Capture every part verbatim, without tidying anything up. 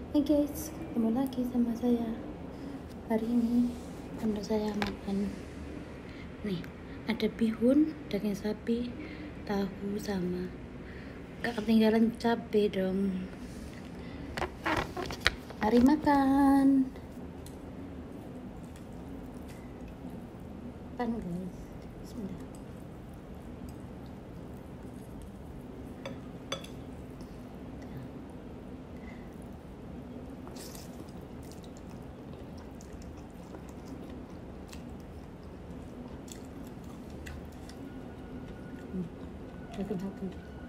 Hai guys, ketemu lagi sama saya. Hari ini tante saya makan nih, ada bihun, daging sapi, tahu, sama gak ketinggalan cabai dong. Mari makan. Makan guys. Bismillah. Daging sapi.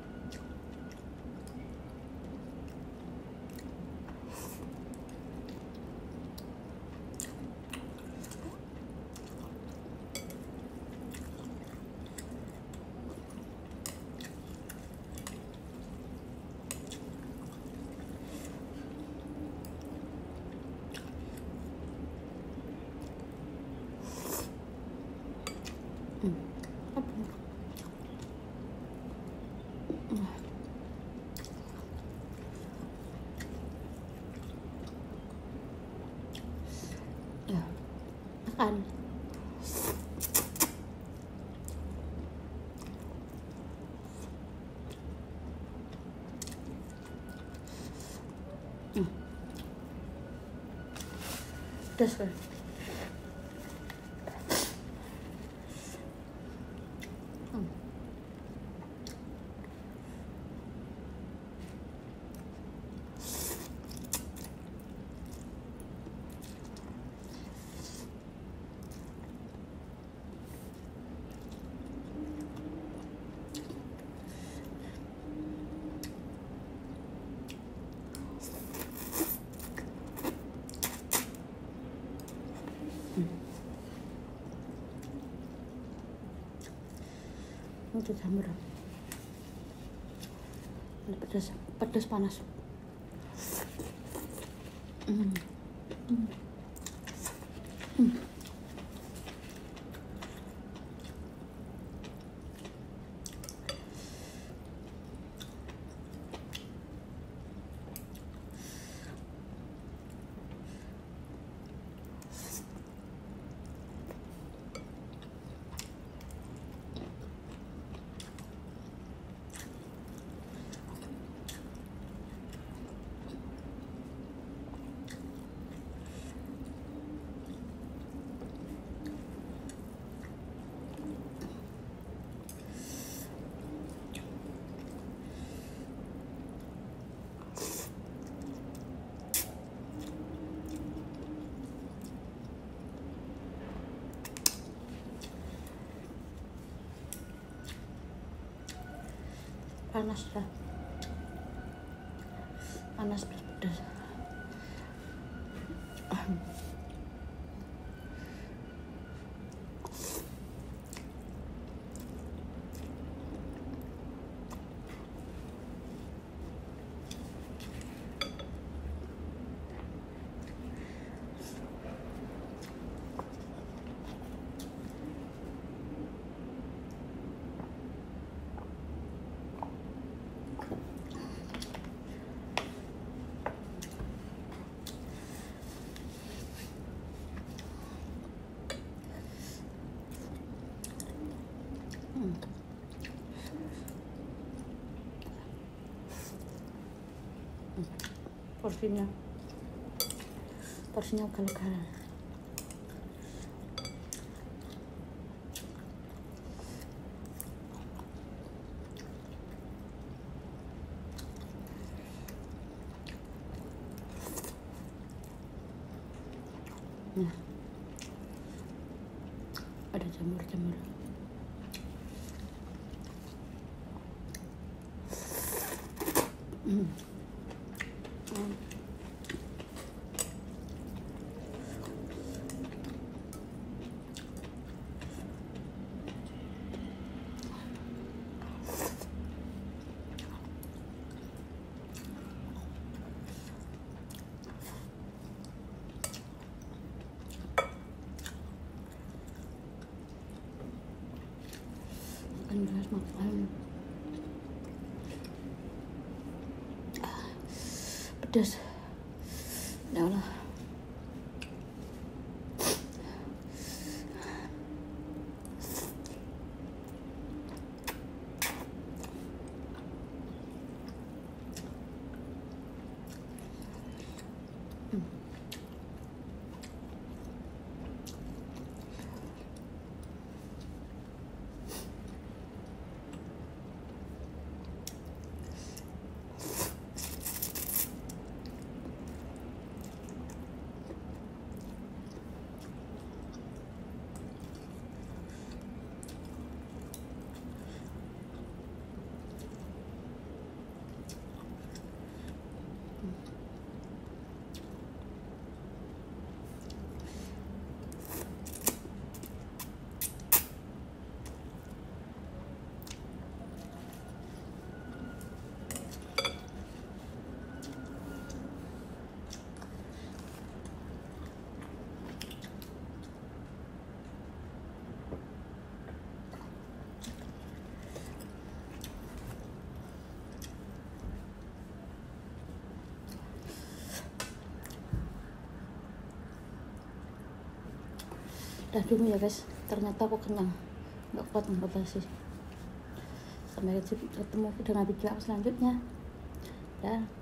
Hmm. Apa? Ya, makan. Hmm. Pedas kan? Hmm. Itu jamur. Ini pedas, pedas panas. Hmm. Hmm. Hmm. Panas dah, panas pedas. Hmm. Porsinya, porsinya ugal-ugalan. Nah, ada jamur-jamur. Hmm. Hmm. Makan guys, makan. Pedas. Ya Allah. Hmm. Dah dulu ya guys, ternyata aku kenyang, nggak kuat ngebasi. Sampai ketemu dengan video aku selanjutnya. Dah.